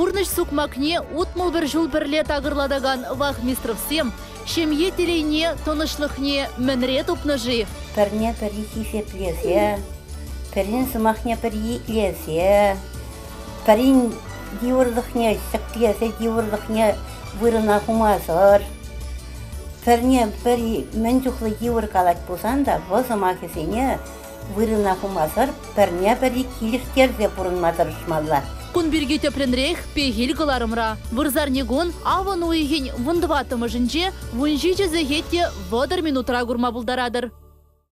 Пурныш сукмакне утмыл бір жул бірле тағырладаган вахмистровсем, шемье телейне тонышлықне мінре тупныжи. Пәрне пәрі хифеплесе, пәрін сымақне пәрі етлесе, пәрін дивырлықне шықлесе, дивырлықне вырына хумасыр. Пәрне пәрі мен жүхлі дивыр қалат болсан да, бұл сымақесіне вырына хумасыр, пәрне пәрі келіштерзе бұрынматыр шмалла. Кун бирге тепленрех пегил кыларымра. Вырзарнегон аван уйген вындыватымы жінже, вунжи жезегетте вадыр минутра гурма булдарадыр.